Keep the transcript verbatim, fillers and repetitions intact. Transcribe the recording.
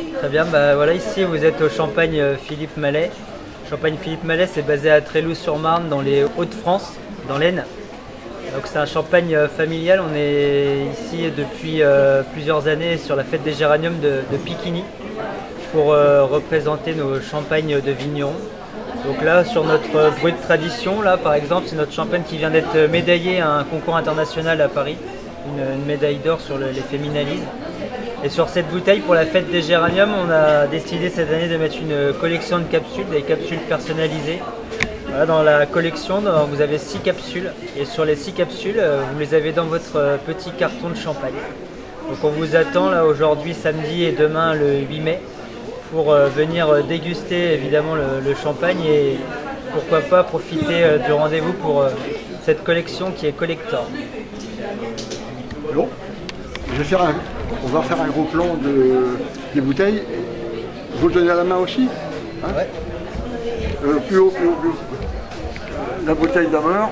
Très bien, bah voilà, ici vous êtes au Champagne Philippe Mallet. Champagne Philippe Mallet, c'est basé à Tréloux-sur-Marne, dans les Hauts-de-France, dans l'Aisne. Donc c'est un champagne familial. On est ici depuis euh, plusieurs années sur la fête des géraniums de, de Piquigny pour euh, représenter nos champagnes de vignerons. Donc là, sur notre bruit de tradition, là par exemple, c'est notre champagne qui vient d'être médaillé à un concours international à Paris, une, une médaille d'or sur le, les féminalises. Et sur cette bouteille, pour la fête des géraniums, on a décidé cette année de mettre une collection de capsules, des capsules personnalisées. Voilà, dans la collection, vous avez six capsules et sur les six capsules, vous les avez dans votre petit carton de champagne. Donc on vous attend là aujourd'hui, samedi et demain le huit mai pour venir déguster évidemment le, le champagne et pourquoi pas profiter du rendez-vous pour cette collection qui est collector. Bon, je vais faire un, on va faire un gros plan de, des bouteilles. Vous le donnez à la main aussi, hein? Ouais. Euh, plus haut, plus haut, plus haut. La bouteille d'abord.